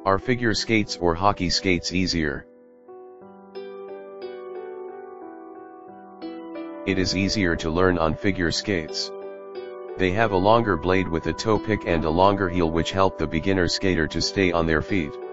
Are figure skates or hockey skates easier? It is easier to learn on figure skates. They have a longer blade with a toe pick and a longer heel which help the beginner skater to stay on their feet.